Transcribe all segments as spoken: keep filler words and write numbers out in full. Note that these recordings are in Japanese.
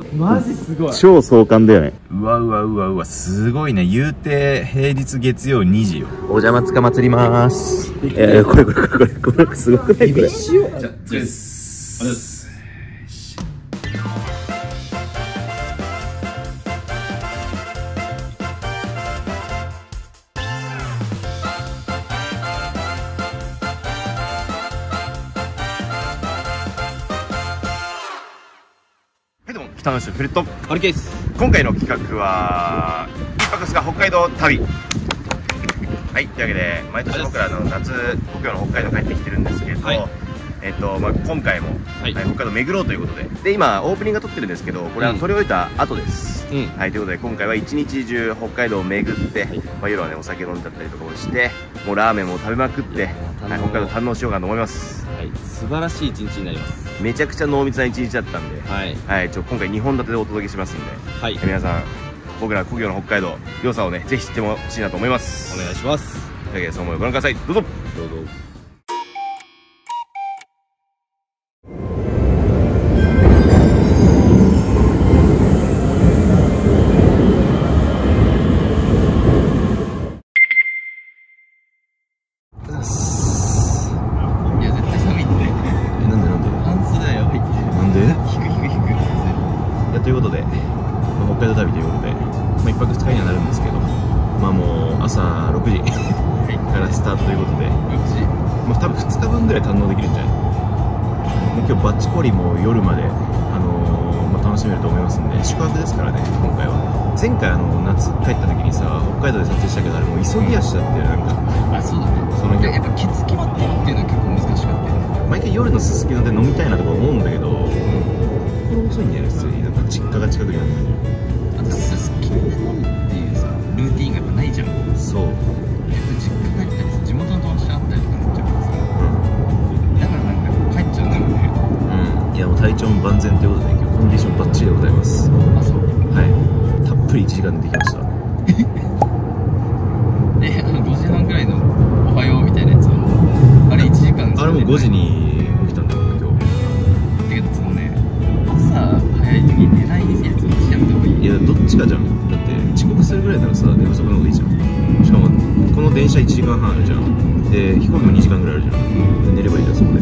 マジすごい。 超壮観だよね。うわうわうわうわ、すごいね。言うて平日月曜にじよ。お邪魔つかまつりまーす。えー、これこれこれこれこれすごくないこれ。 しよう。 じゃあ次です。ありがとうございます。はい、どうも北の市フレットあれです。 今回の企画は一泊二日北海道旅。はい、というわけで毎年僕らの夏故郷の北海道帰ってきてるんですけど、はい、えっとまあ今回も、はいはい、北海道巡ろうということで、で今オープニングが撮ってるんですけど、これは撮り終えた後です。うん、はい、ということで今回は一日中北海道を巡って、はい、まあ夜はねお酒飲んだったりとかもして、もうラーメンも食べまくって、はい、北海道堪能しようかと思います。 はい、素晴らしい一日になります。 めちゃくちゃ濃密な一日だったんで、はい、はい、ちょ今回にほん立てでお届けしますんで、はい、皆さん僕ら故郷の北海道良さをねぜひ知ってほしいなと思います。 お願いします。 というわけでその思いをご覧ください。どうぞどうぞ。 いや絶対寒いって。 え、なんでなんで半袖はやばいって。 なんで引く引く引く。 いやということで、まあ、北海道旅ということで、まあ、いっぱくふつかにはなるんですけど、まあもう朝ろくじからスタートということで、ろくじ、まあ、多分ふつかぶんぐらい堪能できるんじゃない。もう今日バッチコリも夜まで、あのーまあ、楽しめると思いますんで、宿泊ですからね今回は。前回あの夏帰った時にさ北海道で撮影したけど、あれもう急ぎ足だってなんか。あ、そうだね。そのやっぱケツ決まってるっていうのは結構難しかったよね。毎回夜のすすきので飲みたいなとか思うんだけど、心細いんだよね普通に。なんか実家が近くにあるのに。あとすすきので飲むっていうさルーティンがやっぱないじゃん。そう、やっぱ実家帰ったりさ地元の友達と会ったりとかなっちゃうからさ、うん、だからなんか帰っちゃうんだろうね。うん、いやもう体調も万全ということで今日コンディションバッチリでございます。あ、そう。はい、たっぷりいちじかん寝てきました。え、あのごじはんぐらいのおはようみたいなやつはあれいちじかん。あれもうごじに起きたんだよ今日。だけどそのね、朝早い時に寝ないやつはやめた方がいい。いやどっちかじゃん。だって遅刻するぐらいならさ寝不足の方がいいじゃん。しかもこの電車いちじかんはんあるじゃん。で飛行機もにじかんぐらいあるじゃん。で寝ればいいじゃんそこで。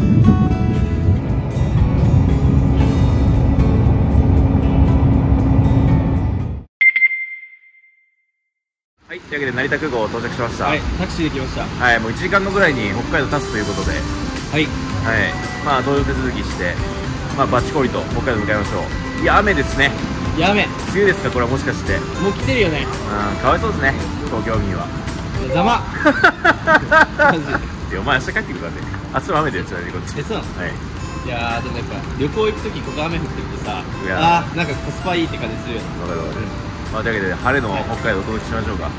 はい、というわけで成田空港到着しました。はい、 タクシーで来ました。 はい、もういちじかんごぐらいに北海道立つということで、はい、はい、まあ搭乗手続きして、まあバッチコリと北海道向かいましょう。いや雨ですね。いや雨。梅雨ですかこれはもしかして。もう来てるよね。うん、かわいそうですね東京民は。ざま。マジ。いやお前明日帰ってくるからね。明日も雨だよちなみにこっち。え、そうなの。はい。いやーでもやっぱ旅行行くときここ雨降ってるとさ、あーなんかコスパいいって感じするよね。わかるわかる。まあ、というわけで晴れの北海道をお届けしましょうか。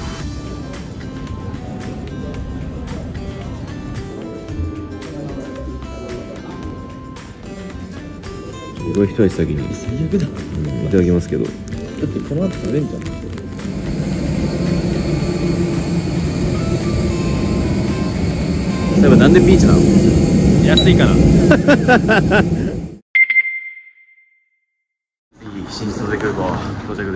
これ一足先に最悪だ、うん、いただきますけど、だってこの後食べんじゃん。例えばなんでビーチなの？安いから新千歳空港到着です。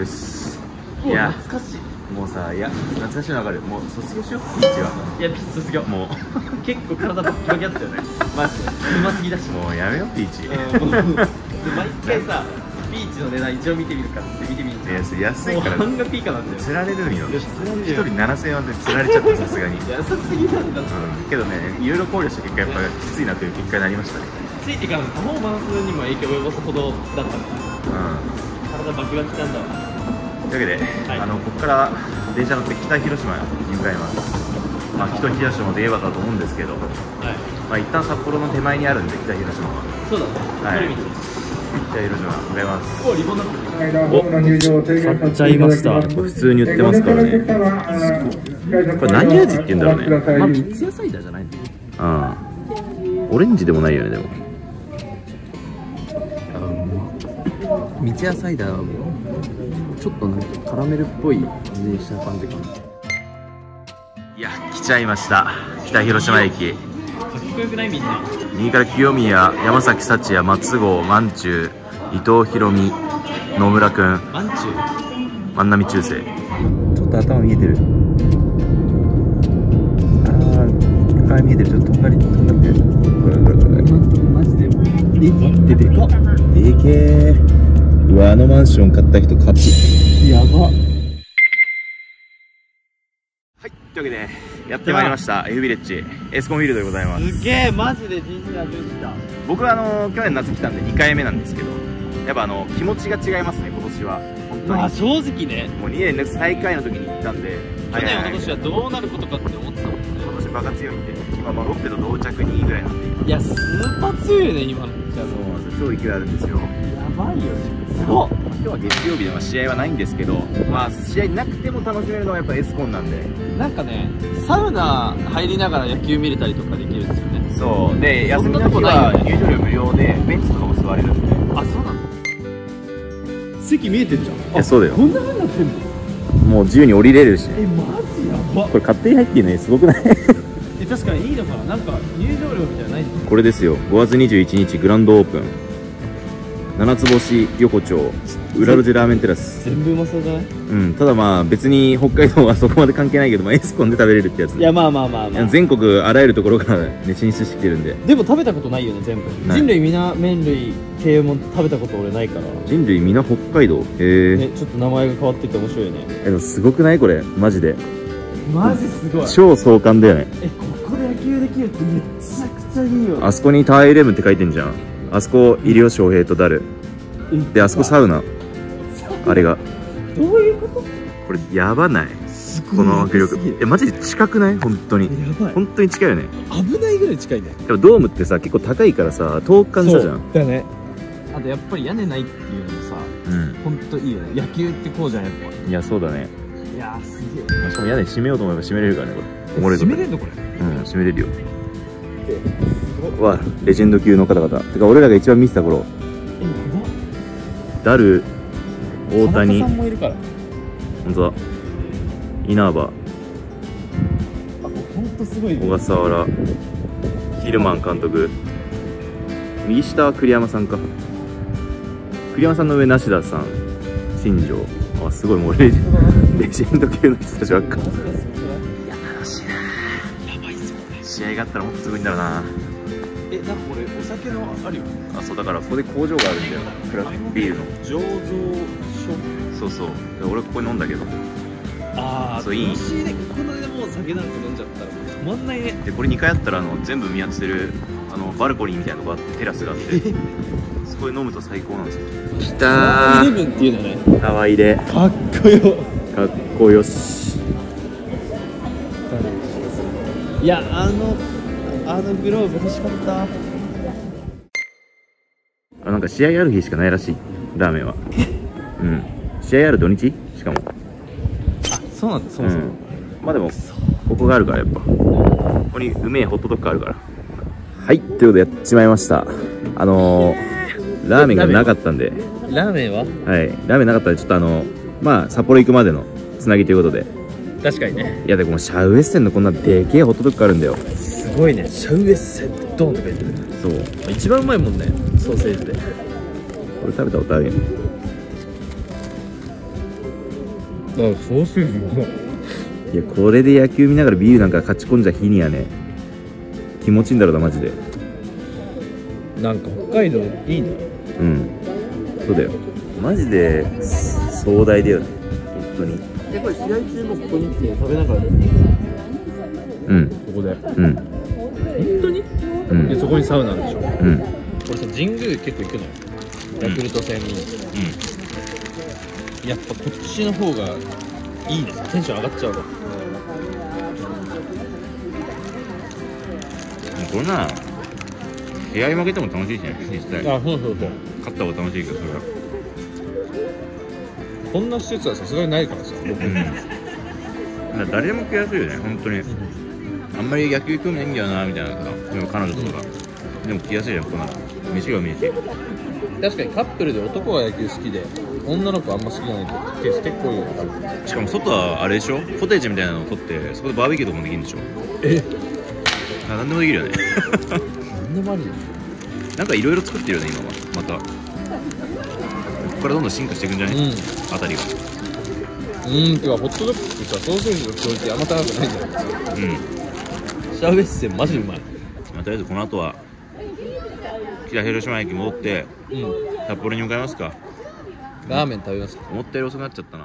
いや懐かしい。もうさ、いや懐かしいの分かる。もう卒業しようビーチは。いやビーチ卒業もう結構体バッキバキだったよね。マジでうますぎだし、もうやめようビーチ。毎回さビーチの値段一応見てみるかって見てみる。いや安いから半額以下なんで釣られるんよ。一人ななせんえんで釣られちゃったさすがに。安すぎなんだ。けどねいろいろ考慮した結果やっぱきついなという結果になりましたね。ついてからパフォーマンスにも影響を及ぼすほどだったから。うん。体バキバキなんだわ。というわけで、はい、あのここから電車乗って北広島に向かいます。まあ北広島といえばだと思うんですけど、はい、まあ一旦札幌の手前にあるんで北広島は。そうだね。はい。北広島向かいます。おリボンだってる。お買っちゃいました。普通に売ってますからね。これ何味って言うんだろうね。まあ三ツ矢サイダーじゃないの？ああ。オレンジでもないよねでも。三ツ矢サイダーはもうちょっとなんかカラメルっぽい味にした感じかな。いや来ちゃいました北広島駅。かっこよくないみんな。右から清宮、山崎幸也、松郷、万中、伊藤博美、 野村くん、 マンチュ万波中世。ちょっと頭見えてる。ああ、顔見えてる。ちょっととんがり、とんがってる。これこれこれ。 マジでえ、待って、でかっ。 でけえ。うわ、あのマンション買った人勝ち。 やば。 はい、というわけでやってまいりました F ビレッジエスコンフィールドでございます。 すげえ、マジで人生初めて来た。 僕はあの去年夏来たんでにかいめなんですけど、やっぱあの気持ちが違いますね、今年は。本当に、 まあ正直ね、 もうにねんの最下位の時に行ったんで、 去年、一昨年はどうなることかって思ってたもんね。 今年バカ強いんで、今まあロッテと同着にいぐらいなんで、 いや、スーパー強いよね、今の。じゃあそうなんですよ、超勢いあるんですよ。 やばいよ、すごっ。 今日は月曜日でまあ試合はないんですけど、まあ試合なくても楽しめるのはやっぱエスコンなんで。 なんかね、サウナ入りながら野球見れたりとかできるんですよね。 そうで、休みの日そんなとこないよはね入場料無料でベンチとかも座れるんで。 あ、そうなの。席見えてんじゃん。 いや、そうだよ。 こんな風になってんの。 もう自由に降りれるし。 え、マジやば。 これ勝手に入ってるのにすごくない？ え、確かにいいのかな。なんか入場料みたいなのないんですか。 これですよ、ごがつにじゅういちにちグランドオープン、七つ星横丁裏路地ラーメンテラス。 全部うまそうじゃない。 うん、ただまあ別に北海道はそこまで関係ないけど、まあ、エスコンで食べれるってやつ。 いや、まあまあまあまあ。 全国あらゆるところからね進出してきてるんで。 でも食べたことないよね、全部。 ない人類皆麺類系も食べたこと俺ないから。 人類皆北海道。へえ。 ね、ちょっと名前が変わってて面白いよね。 え、でもすごくないこれ、マジで。 マジすごい。 超壮観だよね。 え、ここで野球できるってめちゃくちゃいいよ。 あそこにターイレブンって書いてんじゃん。あそこ入尾翔平とダルで、あそこサウナ、あれが。 どういうこと。 これやばない？ すごい。 この迫力。え、マジで近くない？本当に。 やばい。 本当に近いよね。 危ないぐらい近いね。 でもドームってさ、結構高いからさ、遠く感じたじゃん。 だね。あとやっぱり屋根ないっていうのもさ、 うん。 本当いいよね。野球ってこうじゃん、やっぱ。 いや、そうだね。 いやー、すげえ。 しかも屋根閉めようと思えば閉めれるからね、これ。おもろいこと。 閉めれんのこれ。 うん、閉めれるよ。わ、レジェンド級の方々。てか、俺らが一番見てた頃、 え、やば。 ダル、大谷、 田中さんもいるから。 本当だ。稲葉、 あ、本当すごいね。 小笠原、ヒルマン監督。右下は栗山さんか。栗山さんの上、梨田さん、新庄。あ、すごい、もうレジレジェンド級の人たちばっか。いや、楽しいな。 やばいっすよね。 試合があったらもっとすごいんだろうな。 え、なんかこれお酒のあるよ。 あ、そうだから、ここで工場があるんだよ。クラフトビールの。 醸造所。 そうそう。で俺ここに飲んだけど。 ああ、 そういい楽しいね。この間もう酒なんか飲んじゃったらもう止まんないね。 で、これにかいあったら、あの、全部見渡せる、あの、バルコニーみたいなとこあって、テラスがあって、そこで飲むと最高なんですよ。きたー。 イレブンっていうのね。 かわいいで。 かっこよ。 かっこよし。 いや、あのあのグローブ欲しかった。 あ、なんか試合ある日しかないらしい、ラーメンは。うん。試合ある土日しかも。 あ、そうなんだ、そもそも。 うん、まあでも、ここがあるからやっぱ。ここにうめえホットドッグあるから。はい、ということでやっちまいました。あのー、ラーメンがなかったんで。 ラーメンははい、ラーメンなかったんで、ちょっとあの、まあ、札幌行くまでのつなぎということで。 確かにね。 いや、でもシャウエッセンのこんなでけえホットドッグあるんだよ。 すごいね。シャウエッセンってドンとか言ってる。 そう。 一番うまいもんね、ソーセージで。 これ食べたことあるよ。 あ、ソーセージうまい。 いや、これで野球見ながらビールなんか勝ち込んじゃ日にはね、気持ちいいんだろうな、マジで。 なんか北海道いいね。 うん。そうだよ。マジで壮大だよね。本当に。 え、これ試合中もここに来て食べながら。 うん。 ここで。 うん。 本当に？ うん。 で、そこにサウナあるでしょ。 うん。 俺さ、神宮結構行くのよ。ヤクルト戦に。やっぱこっちの方がいいね。テンション上がっちゃうわ。 これな、試合負けても楽しいしね、実際。 あ、そうそうそう。 勝った方が楽しいけど、それは。 こんな施設はさすがにないからさ。 うん。だから誰でも来やすいよね、本当に。あんまり野球興味ないんだよな、みたいなさ、でも彼女とか。でも来やすいじゃん、ここなら。飯がうめえし。 確かにカップルで男が野球好きで女の子あんま好きじゃないケース結構いるよ。 しかも外はあれでしょ、コテージみたいなのを取ってそこでバーベキューとかもできるんでしょ。 え、 あ、なんでもできるよね。 なんでもありよ。 なんかいろいろ作ってるよね、今はまた。 こからどんどん進化していくんじゃない、 うんあたりが。 うんてかホットドッグさソーセージのクオリティあんま高くないんじゃないですか。 うんシャウエッセンマジうまい。 まあ、とりあえずこの後は北広島駅戻ってうん札幌に向かいますか。 ラーメン食べますか。 思ったより遅くなっちゃったな。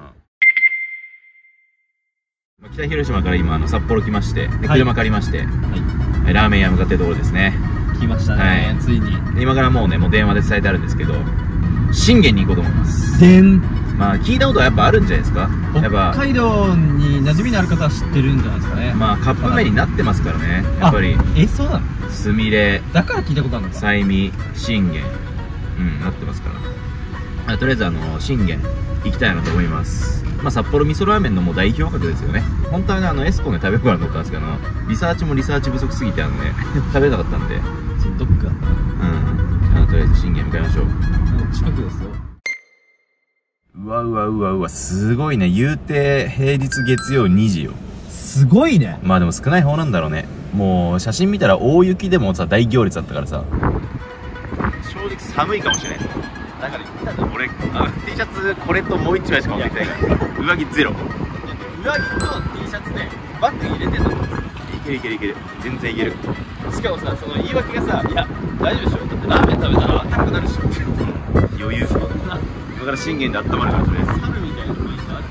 まあ北広島から今あの札幌来まして、ではい車借りまして、 はいえラーメン屋向かってるところですね。 来ましたね、 はいついに。 で今からもうねもう電話で伝えてあるんですけど、信玄に行こうと思います。 でんまあ聞いたことはやっぱあるんじゃないですか。やっぱ北海道に馴染みのある方は知ってるんじゃないですかね。 まあカップ麺になってますからね。やっぱりあえそうなの。 すみれ、 だから聞いたことあるのか。 さいみ、信玄、うんなってますからあとりあえずあの信玄行きたいなと思います。まあ札幌味噌ラーメンのもう代表格ですよね。本当はねあのエスコンで食べようかなと思ったんですけど、リサーチもリサーチ不足すぎてあのね食べれなかったんで、 そのどっかだったうんあとりあえず信玄向かいましょう。 な。近くですよ。 うわうわうわうわすごいね。言うて平日月曜にじよ。 すごいね。 まあでも少ない方なんだろうね。もう写真見たら大雪でもさ大行列だったからさ、正直寒いかもしれない。だから言ったの俺あの T シャツこれともう一枚しか持ってきてないから上着ゼロ。 上着と T シャツでバッグ入れてんの。 いけるいけるいける全然いける。 しかもさ、その言い訳がさ、いや大丈夫でしょ、だってラーメン食べたら暖かくなるでしょ。 余裕。今から信玄で温まるからとりあえず。 猿みたいな雰囲気ある。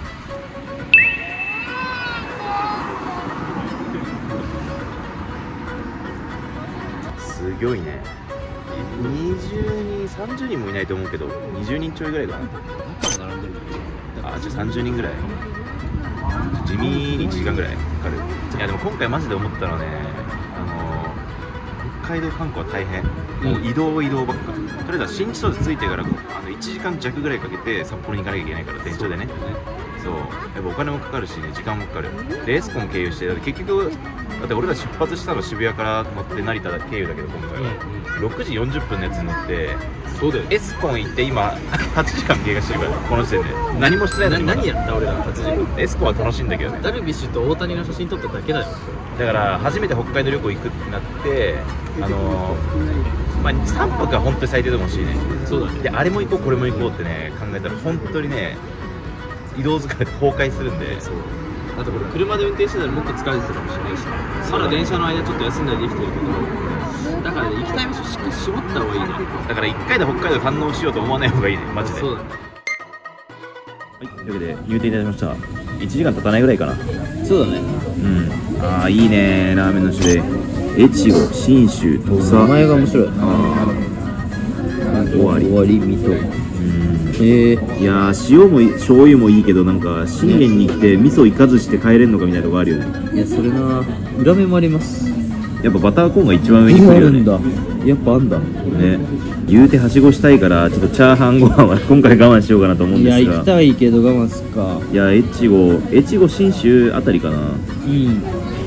すごいね。にじゅうにんさんじゅうにんもいないと思うけどにじゅうにんちょいぐらいかな。 中も並んでる。 あじゃあさんじゅうにんぐらい。地味にいちじかんぐらいかかる。いやでも今回マジで思ったのはね、あの北海道観光は大変。もう移動移動ばっか。とりあえずは新千歳着いてからあのいちじかん弱ぐらいかけて札幌に行かなきゃいけないから、電車でね。そうやっぱお金もかかるしね、時間もかかる。でエスコン経由して、だって結局だって俺ら出発したの渋谷から乗って成田経由だけど、今回は、ろくじよんじゅっぷんのやつに乗って、 そうだよ。 エスコン行って今はちじかん経過してるからこの時点で何もしてないのに。 何やった俺らはちじかん。 エスコンは楽しいんだけどね。 ダルビッシュと大谷の写真撮っただけだよ。 だから初めて北海道旅行行くってなって、あのー、まあさんぱくは本当に最低でも欲しいね。 そうだね。 であれも行こうこれも行こうってね考えたら本当にね移動疲れで崩壊するんで。 そう。あとこれ車で運転してたらもっと疲れてたかもしれないし、まだ電車の間ちょっと休んだりできてるけど、だからね行きたい場所しっかり絞った方がいいね。 だからいっかいで北海道堪能しようと思わない方がいいねマジで。 そうだね。 はい、というわけで入店いただきました。いちじかん経たないぐらいかな。 そうだね。 うんああいいねラーメンの種類。越後、信州、土佐、 名前が面白い。 ああ終わり終わり水戸。えー、 いやー塩も醤油もいいけどなんか信玄に来て味噌いかずして帰れるのかみたいなとこあるよね。 いやそれな裏面もあります。 やっぱバターコーンが一番上に来るよね。 だ。やっぱあんだ。 ね言うてはしごしたいからちょっとチャーハンご飯は今回我慢しようかなと思うんいやですが。 行きたいけど我慢すっか。 いや越後越後信州あたりかな。 うん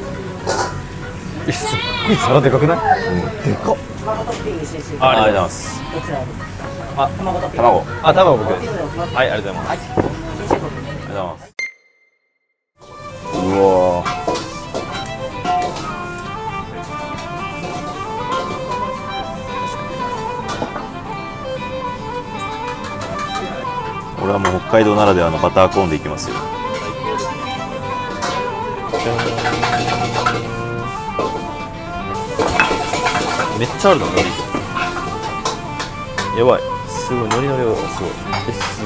すっごい皿でかくない？でかっ。ありがとうございます。あ、卵。あ、卵僕です。はい、ありがとうございます。ありがとうございます。うわー。俺はもう北海道ならではのバターコーンでいきますよ。めっちゃあるの海苔。やばい、すごい海苔の量がすごい。え、す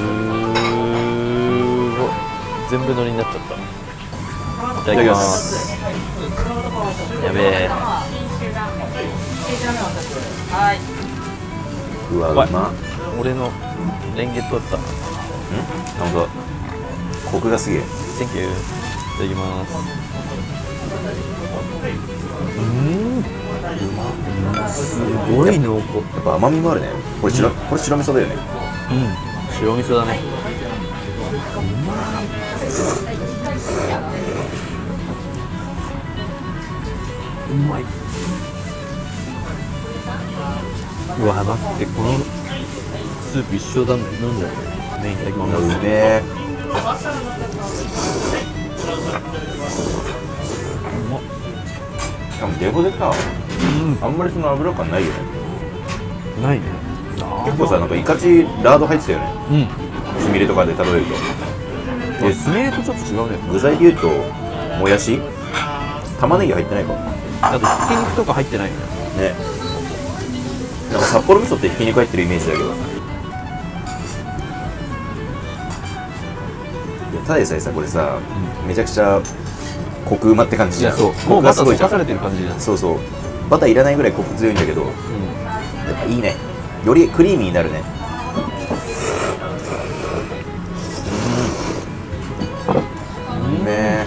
ごい。全部海苔になっちゃった。いただきます。やべえ。うわ、うま。 俺のレンゲットだった。 ん？なんかコクがすげえ。 Thank you。いただきます。すごい濃厚。 やっぱ甘みもあるね。これ白、これ白味噌だよね。 うん。白味噌だね。うまい。うわ待ってこのスープ一緒だね。なんだよ。ねいただきます。 うめえ。しかもデコでか。あんまりその油感ないよね。 ないね。 結構さ、なんかイカチラード入ってたよね。 うん。 すみれとかで例えると。で、 スミレとちょっと違うね。 具材で言うともやし、玉ねぎ入ってないか。 だってひき肉とか入ってないよね。 ね。なんか札幌味噌ってひき肉入ってるイメージだけど。いやただでさえさこれさ、うん、めちゃくちゃコクうまって感じじゃん。 そう。もうバター溶かされてる感じじゃん。 そうそう。バターいらないぐらいコク強いんだけど、うん、やっぱいいね。よりクリーミーになるね。うん。うめえ。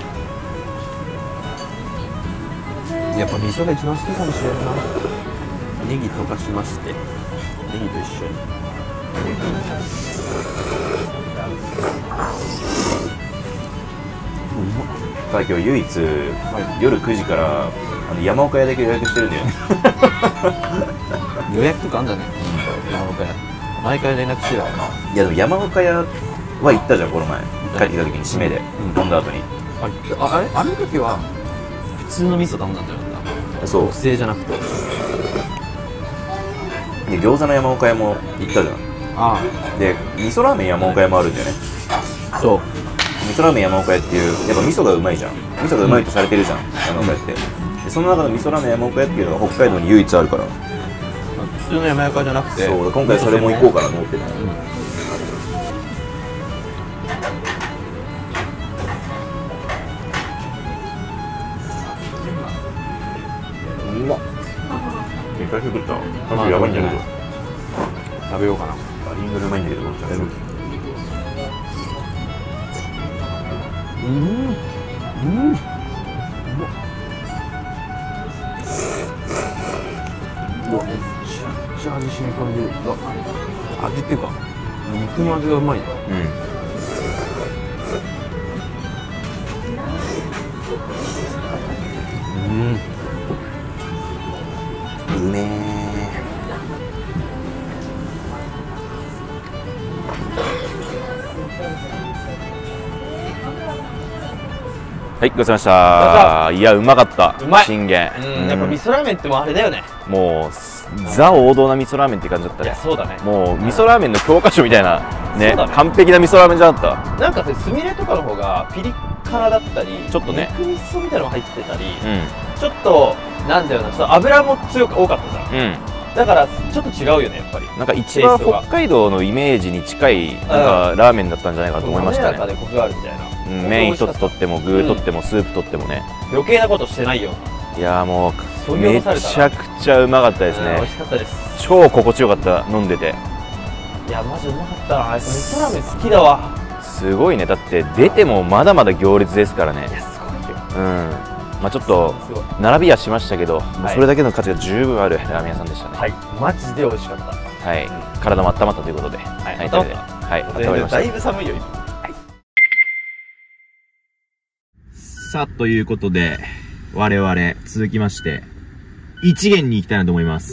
やっぱ味噌が一番好きかもしれないな。ネギ溶かしまして、ネギと一緒に。 ただ今日唯一、はい、夜くじからあの山岡屋だけ予約してるんだよね。 予約とかあんだね、うん、山岡屋毎回連絡してた。 いやでも山岡屋は行ったじゃんこの前帰ってきた時に締めで、うん、飲んだ後に。 ああれあの時は普通の味噌頼んだんだよな。そう特製じゃなくて。 で餃子の山岡屋も行ったじゃん。 ああで味噌ラーメン山岡屋もあるんだよね。 そう味噌ラーメン山岡屋っていうやっぱ味噌がうまいじゃん。味噌がうまいとされてるじゃん、うん、山岡屋って。でその中の味噌ラーメン山岡屋っていうのが北海道に唯一あるから。 普通の山岡じゃなくてそう今回それも行こうかなと思ってた。うん、うまっ。めっちゃ食ったわ。やばいんだけど食べようかな。 リンゴうまいんだけど食べる。うんうん。うわめっちゃくちゃ味染み込んでる。 味っていうか肉の味がうまいね。 うんうんうめえ。はい、ごちそうさまでした。いや、うまかった。 うまい。 信玄。 うん、やっぱ味噌ラーメンってもうあれだよね。 もうザ王道な味噌ラーメンって感じだったね。 いや、そうだね。 もう味噌ラーメンの教科書みたいなね、完璧な味噌ラーメンじゃなかった。 なんかすみれとかの方がピリ辛だったり、 ちょっとね、 肉味噌みたいなのが入ってたり、ちょっとなんだよな、ちょっと油も強く多かったじゃん。だからちょっと違うよねやっぱり。なんか一番北海道のイメージに近いなんかラーメンだったんじゃないかと思いましたね。 滑らかでコクがあるみたいな。 麺一つとっても具とってもスープとってもね、 余計なことしてないよ。 いやもうめちゃくちゃうまかったですね。 美味しかったです。 超心地よかった。飲んでていやマジうまかったな。味噌ラーメン好きだわ。 すごいね。だって出てもまだまだ行列ですからね。 いやすごいよ。 うん、まあちょっと並びはしましたけど、それだけの価値が十分あるラーメン屋さんでしたね。 はいマジで美味しかった。 はい、体も温まったということで、はい、温まった。はい、温まりました。 だいぶ寒いよ今。 さあということで我々続きまして一元に行きたいなと思います。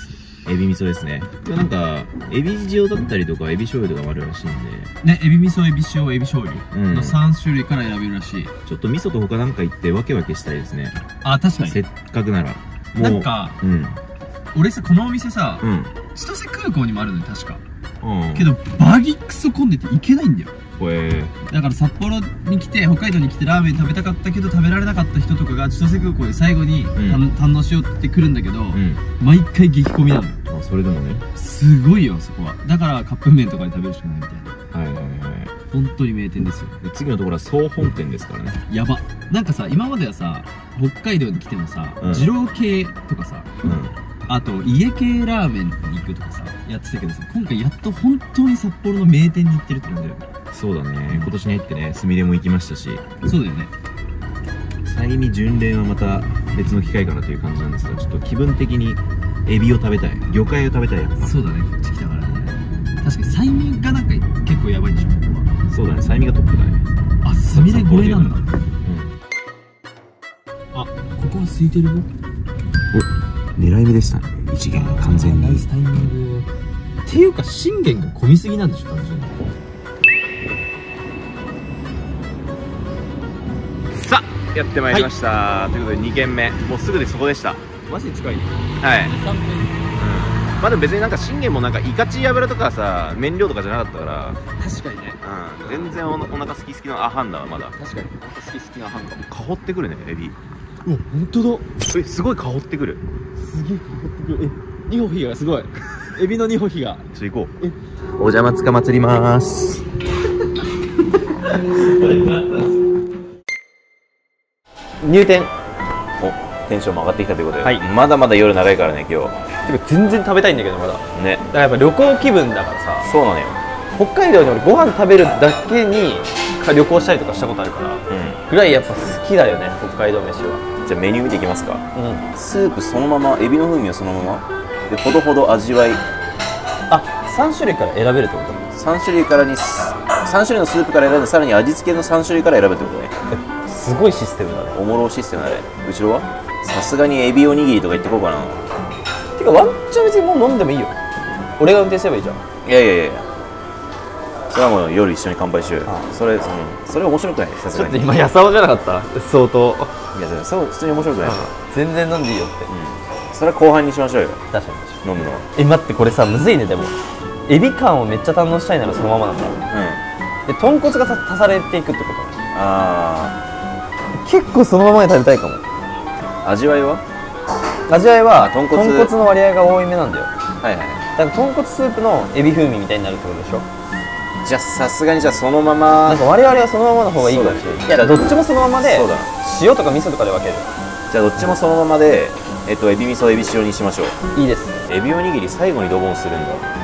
エビ味噌ですね。なんかエビ塩だったりとかエビ醤油とかもあるらしいんでね、エビ味噌、エビ塩、エビ醤油のさん種類から選べるらしい。 ちょっと味噌と他なんか行ってわけわけしたいですね。 あ、確かにせっかくなら。 なんか、うん、俺さこのお店さ、うん、千歳空港にもあるのよ確か。うん、けどバリクソ混んでて行けないんだよ。だから札幌に来て北海道に来てラーメン食べたかったけど食べられなかった人とかが千歳空港で最後に、うん、堪能しようって来るんだけど、うん、毎回激混みなの。 あ、それでもねすごいよそこは。だからカップ麺とかで食べるしかないみたいな。はいはいはい。本当に名店ですよ。 で次のところは総本店ですからね。 やば。なんかさ今まではさ北海道に来てもさ、うん、二郎系とかさ、うん、あと家系ラーメンに行くとかさやってたけどさ、今回やっと本当に札幌の名店に行ってるって感じだよね。 そうだね、今年に入ってねすみれも行きましたし。 そうだよね。 再見巡礼はまた別の機会かなという感じなんですが、ちょっと気分的にエビを食べたい、魚介を食べたい。 そうだね、こっち来たからね。確かに再見がなんか結構やばいでしょここは。 そうだね、再見がトップだね。 あ、すみれ超えなんだ。うん、あ、ここは空いてるよ。 お、狙い目でしたね一元が完全に。 ナイスタイミングっていうか信玄が混みすぎなんでしょ単純に。 さあやってまいりました、はい、ということでに軒目もうすぐでそこでした。 マジで近いよ。 はい、 に、さんまあでも別になんか信玄もなんかイカチ油とかさ麺料とかじゃなかったから確かにね、 うん、全然おお腹好き好きのアハンだわまだ。 確かにお腹好き好きなハンかも。 香ってくるねエビ。 うわ本当だ。 えすごい香ってくる。 すげえ香ってくる。え二歩比がすごい。エビの二歩比が。 ちょ行こう。お邪魔つかまつりまーす。 入店。 おテンションも上がってきたということで、 はい、 まだまだ夜長いからね今日。 てか全然食べたいんだけどまだね。 だからやっぱ旅行気分だからさ。 そうなのよ。 北海道に俺ご飯食べるだけに旅行したりとかしたことあるから、うん、ぐらいやっぱ好きだよね北海道飯は。 じゃあメニュー見ていきますか。 うん、 スープそのまま、エビの風味はそのままで、ほどほど味わい。 あ、さん種類から選べるってこと？ さん種類からにさん種類のスープから選んで、さらに味付けのさん種類から選ぶってことね。 すごいシステムだね。 おもろシステムだね。後ろはさすがにエビおにぎりとか言ってこうかな。 てかワンチャン別にもう飲んでもいいよ。俺が運転すればいいじゃん。 いやいやいや、それはもう夜一緒に乾杯しようよ。それ、うん、それ面白くない？さすがに。 ちょっと今やさおじゃなかった？相当。 いやそう普通に面白くない。 全然飲んでいいよって。 うん、それは後半にしましょうよ。 確かに。 飲むのは。 え待ってこれさむずいね。でもエビ感をめっちゃ堪能したいならそのままなんだ。うん。で豚骨が足されていくってこと。 ああ。結構そのままで食べたいかも。 味わいは？ 味わいは豚骨、 豚骨の割合が多いめなんだよ。 はいはい。 だから豚骨スープのエビ風味みたいになるってことでしょ。 じゃあさすがにじゃあそのままなんか我々はそのままの方がいいかもしれない。いやどっちもそのままで、そうだ塩とか味噌とかで分ける。 じゃあどっちもそのままで、えっとエビ味噌エビ塩にしましょう。 いいです。 エビおにぎり最後にドボンするんだ。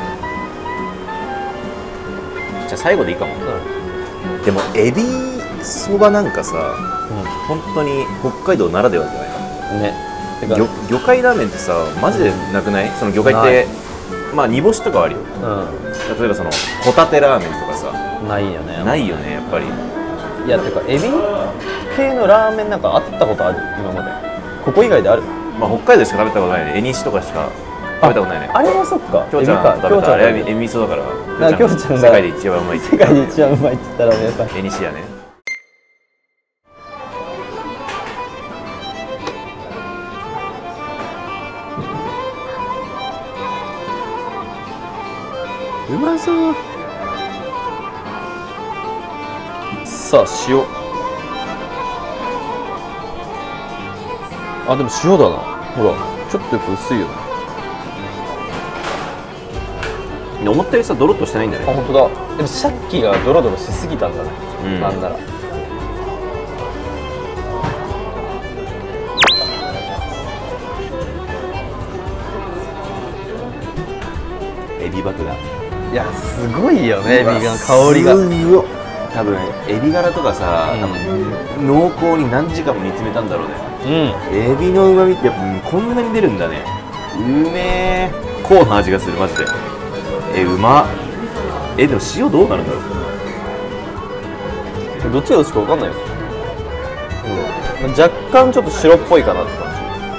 じゃあ最後でいいかも。うん、でもエビそばなんかさ、うん、本当に北海道ならではじゃないかね。てか 魚, 魚介ラーメンってさマジでなくない？その魚介ってまあ煮干しとかはあるよ。うん、例えばそのホタテラーメンとかさないよね。 ないよねやっぱり。 いやてかエビ系のラーメンなんかあったことある？今までここ以外である？ まあ北海道しか食べたことないね。えにしとかしか食べたことないね。 あれはそっか。 きょうちゃん食べたあれはエビ味噌だから。 きょうちゃんが世界で一番うまいって世界で一番うまいって言ったら皆さんえにしやね。うまそう。 さあ塩。あでも塩だな。ほらちょっとやっぱ薄いよね。 思ったよりさドロッとしてないんだね。 あ本当だ。でもさっきがドロドロしすぎたんだね。うん、なんならエビ爆弾。 いやすごいよねエビが香りが。 多分エビ殻とかさ、うん、多分濃厚に何時間も煮詰めたんだろうね。うん、エビの旨味ってやっぱこんなに出るんだね。うめえ。コーンの味がするマジで。えうまっ。えでも塩どうなるんだろう。どっちがどっちか分かんないよ。うん、若干ちょっと白っぽいかなって感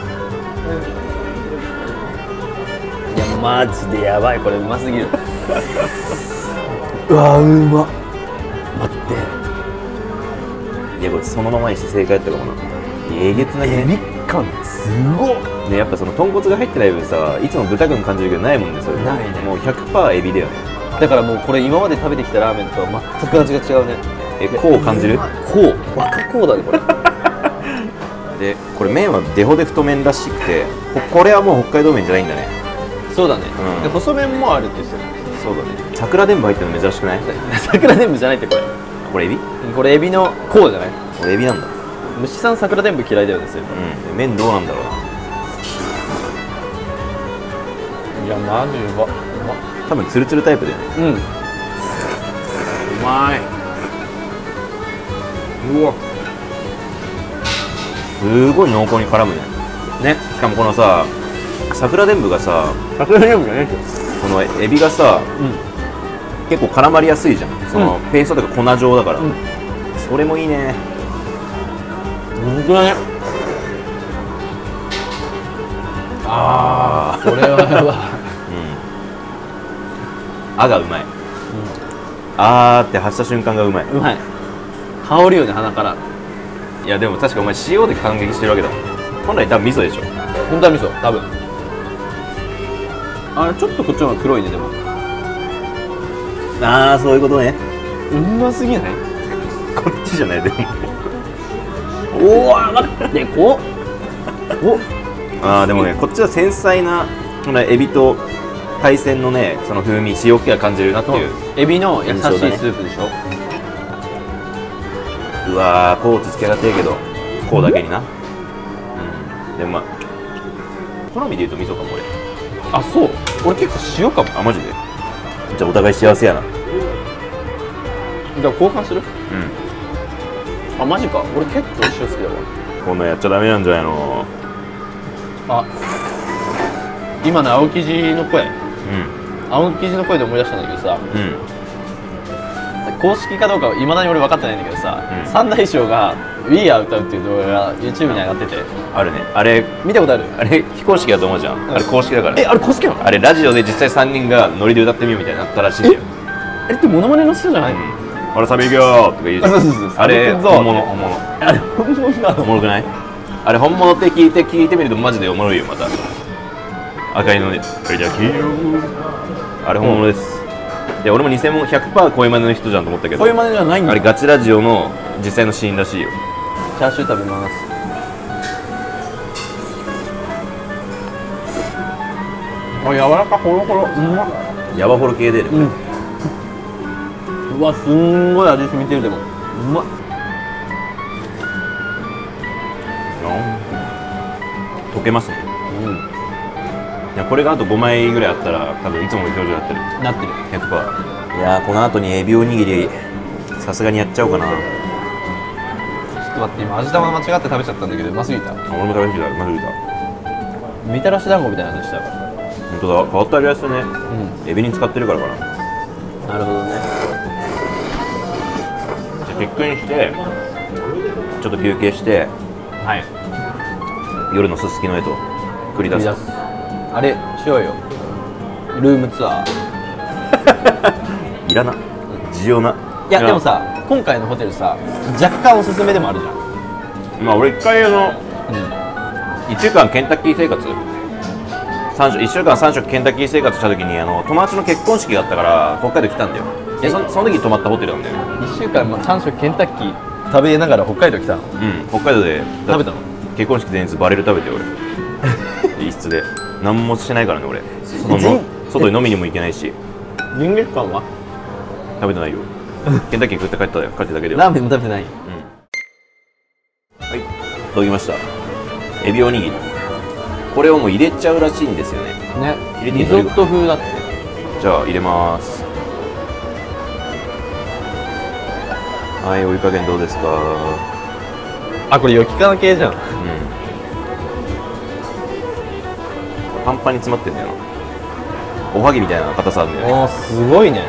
じ。いやマジでやばいこれうますぎる。 うわうまっ。待って。いやこれそのままにして正解やったかもな。えげつなエビ感すごっね。やっぱその豚骨が入ってない分さいつも豚感感じるけどないもんねそれ。 ないね。 もう ひゃくパーセント エビだよね。 だからもうこれ今まで食べてきたラーメンとは全く味が違うね。 えこう感じる？ こう若こうだねこれ。 でこれ麺はデホで太麺らしくてこれはもう北海道麺じゃないんだね。 そうだね、 うん、 で細麺もあるって言ってたよ。 そうだね。桜でんぶ入ってるの珍しくない？ 桜でんぶじゃないってこれ。 これエビ？ これエビのこうじゃない？ これエビなんだ。 虫さん桜でんぶ嫌いだよねそれ。 うん。麺どうなんだろうな。 いやマジうまっ。 多分ツルツルタイプだよね。うん。うまい。うわ。すごい濃厚に絡むね。ね。しかもこのさ桜でんぶがさ桜でんぶじゃないけどこのエビがさ、うん、結構絡まりやすいじゃん。その、うん、ペーストとか粉状だから、うん、それもいいね。 本当だね。ああこれはやばい。 あがうまい、うん、あーって発した瞬間がうまい。 うまい。香るよね鼻から。 いやでも確かお前塩で感激してるわけだもん。本来多分味噌でしょ。 本当は味噌多分。 あれちょっとこっちの方が黒いね。でもああ、そういうことね。 うますぎない？ こっちじゃないでも。 おお、待ってこおああ、でもね、こっちは繊細なこのエビと海鮮のね、その風味、塩気が感じるなっていう。 エビの優しいスープでしょ。 うわー、こうつつき上がってるけど、こうだけにな。うん、でもまあ好みで言うと味噌かも俺。 あ、そう。俺結構塩かも。 あ、マジで。じゃあお互い幸せやな。 じゃあ交換する？ うん。 あ、マジか。俺結構塩好きだわ。 こんなんやっちゃダメなんじゃないの。 あ、今の青生地の声、 うん、 青生地の声で思い出したんだけどさ、 うん、 公式かどうかいまだに俺分かってないんだけどさ、うん、三大将が We Are 歌うっていう動画が YouTube に上がってて。 あるね。あれ見たことある？ あれ非公式だと思うじゃん、うん、あれ公式だから。 え、あれ公式なの？ あれラジオで実際さんにんがノリで歌ってみようみたいになったらしいんだよ。 え、えってモノマネの人じゃないの？うん、 あれサビ行くよーとか言うじゃん。 そうそうそう、 あれ本物本物。 あれ本物なの？ おもろくない？あれ本物って聞いて聞いてみるとマジでおもろいよ。また赤いのね、あれ本物です。いや俺も偽物 ひゃくパーセント 声真似の人じゃんと思ったけど、 声真似じゃないんだ。 あれガチラジオの実際のシーンらしいよ。 チャーシュー食べます。あ、柔らか、ほろほろ、うまっ。 ヤバホロ系で、ね、 うん、うわ、すんごい味染みてる。でもうまっ。 溶けますね。 うん、 いやこれがあとごまいぐらいあったら多分いつもの表情になってる。 なってるひゃくパーセント。いやー、この後にエビおにぎりさすがにやっちゃおうかな。 ちょっと待って、今味玉間違って食べちゃったんだけどうますぎた。 俺も食べてきた。うますぎた。 みたらし団子みたいな味したから。 本当だ、変わった味がするね。うん、エビに使ってるからかな。 なるほどね。 じゃあチェックインしてちょっと休憩して、 はい、 夜のすすきのへと繰り出す。 あれしようよ、ルームツアー。 いらな、需要な。 いやでもさ、今回のホテルさ、若干おすすめでもあるじゃん。 まあ俺一回あの、うん、いっしゅうかんケンタッキー生活、さん食いっしゅうかんさん食ケンタッキー生活した時にあの友達の結婚式があったから北海道来たんだよ。いや そ, その時に泊まったホテルなんだよ。 いっしゅうかんさん食ケンタッキー食べながら北海道来たの？ うん、北海道で食べたの？ 結婚式前日バレル食べて俺一室で何もしてないからね俺。外の外に飲みにも行けないし。 ジンギスカンは食べてないよ。ケンタッキー食って帰ったよ。帰ってだけで。 ラーメンも食べてない。うん、 はい、届きました。エビおにぎり。これをもう入れちゃうらしいんですよね。 ね、 入れていいリゾット風だって。 じゃあ入れます。はい、お湯加減どうですか？ あ、これよきかな系じゃん。うん、 パンパンに詰まってんだよな。おはぎみたいな硬さあるんだよね。 あー、すごいね。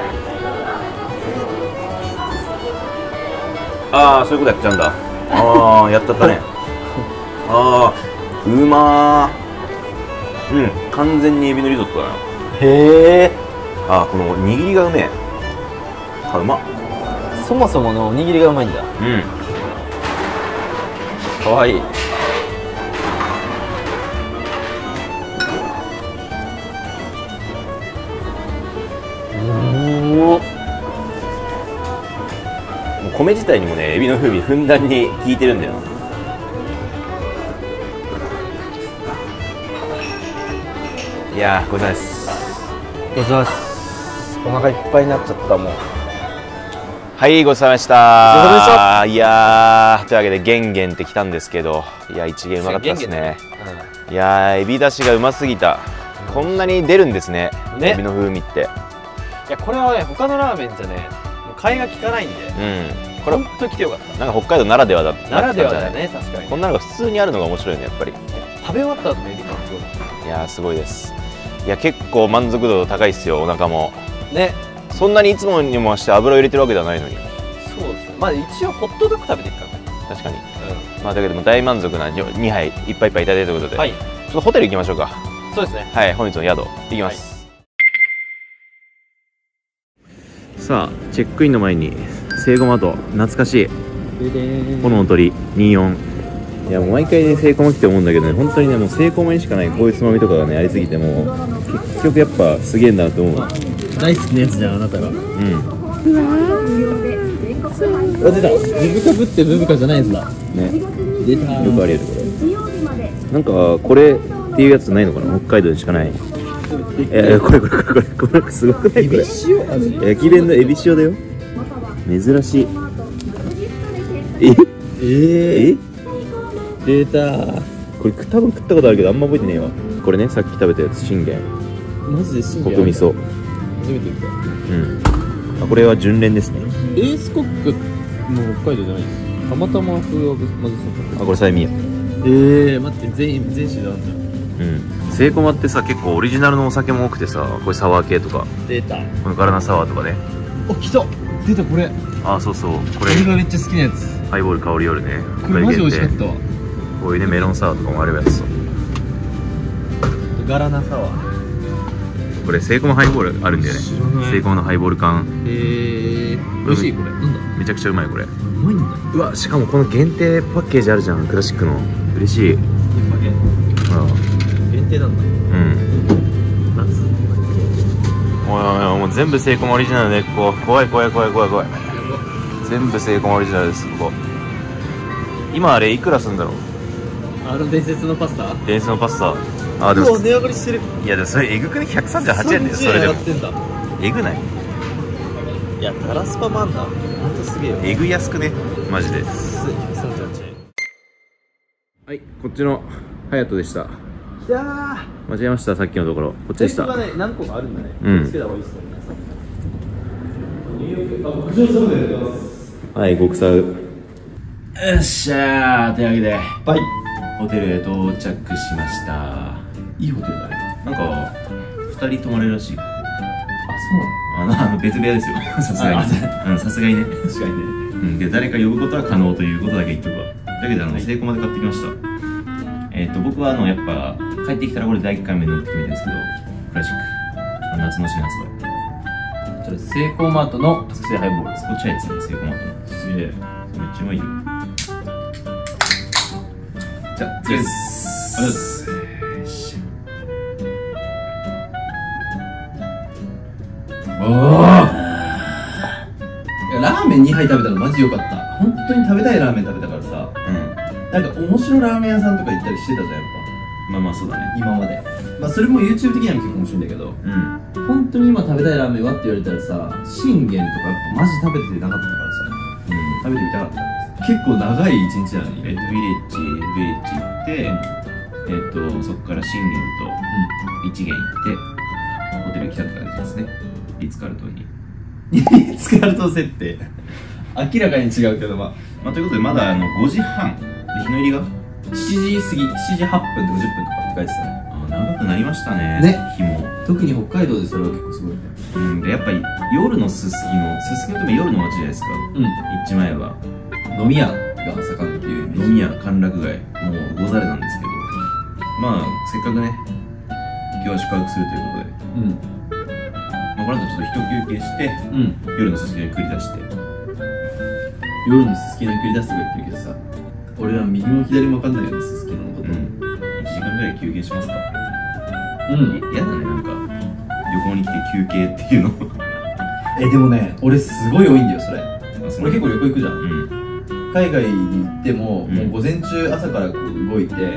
ああ、そういうことやっちゃうんだ。ああ、やっちゃったね。ああ、うまー。うん、完全にエビのリゾットだな。 へえ。 ああ、この握りがうめえ。あ、うまっ。 そもそものおにぎりがうまいんだ。うん。かわいい。もう米自体にもね、エビの風味ふんだんに効いてるんだよ。いやー、ごちそうさまです。 ごちそうさまです。お腹いっぱいになっちゃったもん。 はい、ごちそうさまでした。いやー、というわけでゲンゲンってきたんですけど、いや一元うまかったですね。いやー、エビだしがうますぎた。こんなに出るんですね、エビの風味って。 いや、これはね、他のラーメンじゃね、替えが利かないんで、うん、これ本当に来てよかった。 なんか北海道ならではだった。 ならではだね、確かに。 こんなのが普通にあるのが面白いね、やっぱり。 食べ終わった後のエビ感すごい。 いやー、すごいです。いや、結構満足度高いっすよ、お腹もね。そんなにいつもにもして油を入れてるわけではないのに。 そうですね。まあ一応ホットドッグ食べていくからね。 確かに、うん、まあだけども大満足なにはいいっぱいいっぱいいただいたということで、はい、ちょっとホテル行きましょうか。 そうですね。 はい、本日の宿行きます、はい、さあチェックインの前にセイコマと懐かしい炎の鳥にじゅうよん。いやもう毎回ねセイコマ来て思うんだけどね、本当にねもうセイコマにしかないこういうつまみとかがねありすぎてもう結局やっぱすげえなと思う。 大好きなやつじゃん、あなたが。うん。あ、出た。ブブカぶってブブカじゃないやつだ。ね。出た。 よくあるやつこれ。なんかこれっていうやつないのかな、北海道にしかない。えー、これこれこれこれこれすごくない？これ。エビ塩味。駅弁のエビ塩だよ。珍しい。え？えー？出た。これ多分食ったことあるけどあんま覚えてねえわ。これね、さっき食べたやつ、信玄。 マジで信玄。 コク味噌。 初めて見た。 うん。あ、これは純連ですね。 エースコックもう北海道じゃないです。たまたま風はまずそうか。 あ、これサイミヤ。 えー、待って全員全種であるじゃん。 うん。セイコマってさ、結構オリジナルのお酒も多くてさ、これサワー系とか。 出た。 このガラナサワーとかね。 あ、来た。出たこれ。 あ、そうそう。これ。 俺がめっちゃ好きなやつ。 ハイボール香り夜ね。 これマジ美味しかったわ。 こういうね、メロンサワーとかもあればやつ。 ガラナサワー。 これセイコマハイボールあるんだよね。セイコマのハイボール缶。 へえ。美味しいこれ。なんだ。 めちゃくちゃうまいこれ。 うまいんだ。 うわ、しかもこの限定パッケージあるじゃん、クラシックの。嬉しい。 限定なんだ。 うん。夏。おいおいおい、もう全部セイコマオリジナルで、こう怖い怖い怖い怖い怖い。全部セイコマオリジナルです。ここ。今あれいくらするんだろう。 あの伝説のパスタ。 伝説のパスタ。あ、でも値上がりしてる。 いやでもそれえぐくね、ひゃくさんじゅうはちえんだよ。それでもえぐない？ いや、タラスパマンダほんとすげえよ。 えぐ安くね、マジで。 ひゃくさんじゅうはちえん。 はい、こっちのハヤトでした。 いやー、 間違えました。さっきのところこっちでした。 がね、何個かあるんだね。 うん。 気をつけた方がいいですよ、皆さん。ニューヨーク、あ、牧場サウナでございます。 はい、極サウ。 よっしゃー、というわけでバイホテルへ到着しました。いいホテルだね。 なんかふたり泊まれるらしい。あ、 そうなの？あの、あの別部屋ですよ。さすがに。うん、さすがにね。 確かにね。 うん、で、誰か呼ぶことは可能ということだけ言っとくわ。だけど、あの、セイコマで買ってきました。えっと、僕はあの、やっぱ、帰ってきたらこれだいいっかいめのって決めてるんですけど、クラシック。夏の新発売。 こちら、セイコーマートの特製ハイボールです。 スコッチアイですね、セイコマートの。 すげえ。 めっちゃうまいよ。じゃあ、次です。 ありがとうございます。おー、いや、ラーメンにはい食べたのマジ良かった。本当に食べたいラーメン食べたからさ、 うん。 なんか面白いラーメン屋さんとか行ったりしてたじゃん、やっまあまあそうだね。 ぱ今まで。まあそれも YouTube 的には結構面白いんだけど、 うん。 本当に今食べたいラーメンはって言われたらさ、信玄とかやっぱマジ食べてなかったからさ、食べてみたかったからさ。結構長い一日なのに、 えっと、ヴィレッジ、ヴィレッジ行って、えっと、そこから信玄と一元行って、ホテル来たって感じですね。リッツカールトンに。 リッツカールトン設定明らかに違うけど、まあ、 まあ、ということで、まだあのごじはんで日の入りがしちじ過ぎ、しちじはっぷんとかじゅっぷんとかって書いてたね。 あ長くなりましたね。 ね、 日も。 特に北海道でそれは結構すごいね。 うん、でやっぱり夜のすすきの、すすきのって夜の街じゃないですか。 うん。 行っちまえば飲み屋が盛んっていうイメージ。 飲み屋、歓楽街、もう大ざれなんですけど、まあせっかくね今日は宿泊するということで、 うん、 まあ、この後ちょっと一休憩して、 うん、 夜のすすきのに繰り出して、 夜のすすきのに繰り出すとか言ってるけどさ、俺ら右も左も分かんないよね、すすきののこと。 うん、いちじかんぐらい休憩しますか。 うん、 やだね、なんか旅行に来て休憩っていうのえ、でもね、俺すごい多いんだよ、それ。俺結構旅行行くじゃん、 うん、 海外に行っても、 うん、 もう午前中朝からこう動いて、うん、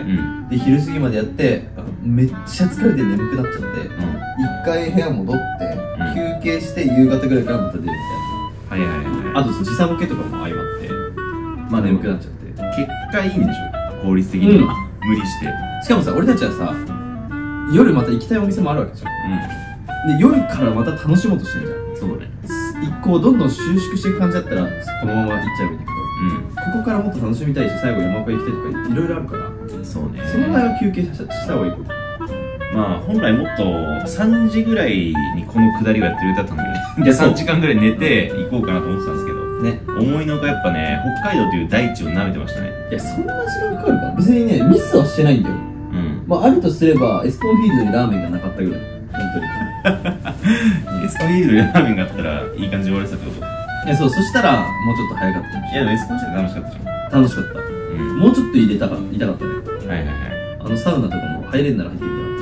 で昼過ぎまでやってめっちゃ疲れて眠くなっちゃって、うん、一回部屋戻って、うん、休憩して夕方ぐらいからまた出るみたいな。はいはいはい。あと時差ボケとかも相まってまあ眠くなっちゃって、 結果いいんでしょ、効率的には、うん、無理して。 しかもさ、俺たちはさ夜また行きたいお店もあるわけじゃん、うん、で夜からまた楽しもうとしてるじゃん。そうね、一個どんどん収縮していく感じだったらこのまま行っちゃえばいいんだけど、うん、ここからもっと楽しみたいし、最後山岡行きたいとかいろいろあるから、そうね、その場合は休憩した方がいい。 まあ本来もっとさんじぐらいにこの下りをやってる歌だったんだけどね。さんじかんぐらい寝て行こうかなと思ってたんですけどね、思いのほかやっぱね、北海道という大地を舐めてましたね。 いや、そんな時間かかるか。別にね、ミスはしてないんだよ。うん、まああるとすればエスコンフィールドにラーメンがなかったぐらい、本当にエスコンフィールドにラーメンがあったらいい感じで終われてたってこと。 いや、そう、そしたらもうちょっと早かったかもしれない。 いや、でもエスコンして楽しかったじゃん。 楽しかった、うん、もうちょっと入れたか、いたかったね。 はいはいはい。 あのサウナとかも入れんなら入ってみたかったし、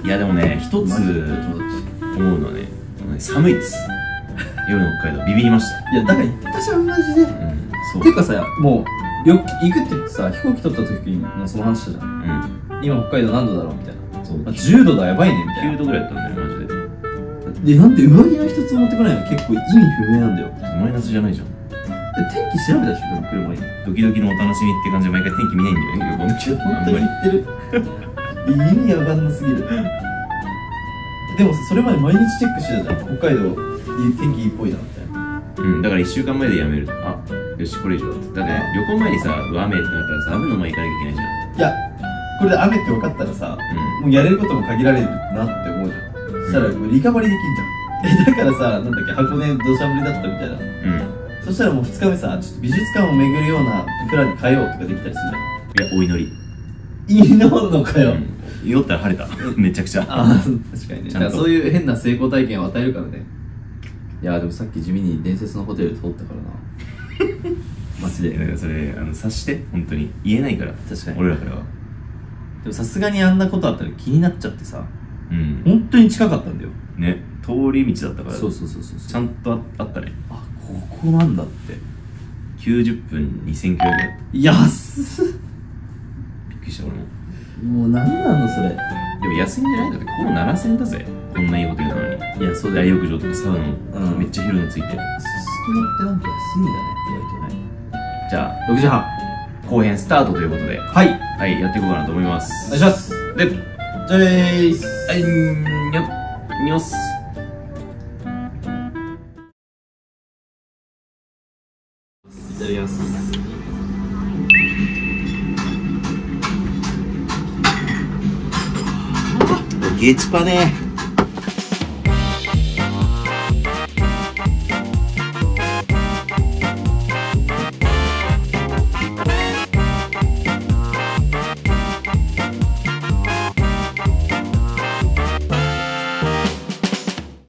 いやでもね、一つ思うのはね、寒いです。夜の北海道ビビりました。 いやだから言ったじゃんマジで。うん、そう。ていうかさ、もうよく行くって言ってさ、飛行機取った時にもうその話したじゃん。うん。今北海道何度だろうみたいな。そう。あ、じゅうどだ、やばいねみたいな。 きゅうどぐらいだったんだよマジで。 で、なんで上着が一つも持ってこないの結構意味不明なんだよ。 マイナスじゃないじゃん。 天気調べたでしょ、車に。 ドキドキのお楽しみって感じで毎回天気見ないんだよね、横の人。 本当に言ってる。意味わかんなすぎる。でもそれまで毎日チェックしてたじゃん。北海道天気いいっぽいなみたいな。 うん、だからいっしゅうかんまえでやめる。あ、よしこれ以上だって。だって、ね、旅行前にさ、雨ってなったらさ、雨の前行かなきゃいけないじゃん。 いや、これで雨って分かったらさ、うん、もうやれることも限られるなって思うじゃん。そしたらリカバリーできんじゃん。え、だからさ、なんだっけ、箱根土砂降りだったみたいな。うん。そしたらもうふつかめさ、ちょっと美術館を巡るようなプランに変えようとかできたりするじゃん。いや、お祈り。 祈るのかよ。 うん、祈ったら晴れた。めちゃくちゃ。 ああ、確かにね。だからそういう変な成功体験を与えるからね。いやーでもさっき地味に伝説のホテル通ったからな。マジで。 だからそれ、あの、察して、本当に。言えないから。確かに。俺らからは。 でもさすがにあんなことあったら気になっちゃってさ。 うん。 本当に近かったんだよ。 ね。通り道だったから。 そうそうそうそう。 ちゃんと あ, あったね。 あ、ここなんだって。 きゅうじゅっぷんにせんキロぐらい。 安っ。 びっくりした俺も。 もうなんなのそれ。 でも安いんじゃないんだって、ここななせんだぜ。こんないいホテルなのに。 いや、そうだよ。大浴場とかサウナの、うん、めっちゃ広いのついて。 すすきのってなんか安いんだね、意外とね。 じゃあ、ろくじはん、後編スタートということで。 はい。 はい、やっていこうかなと思います。 お願いします。 で、 じゃーす。 はい、にょっ、にょっす。 いただきます。 ゲチパね。